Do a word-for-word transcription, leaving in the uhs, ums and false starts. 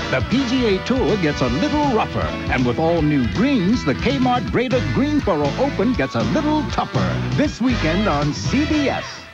The P G A Tour gets a little rougher. And with all new greens, the Kmart Greater Greensboro Open gets a little tougher. This weekend on C B S.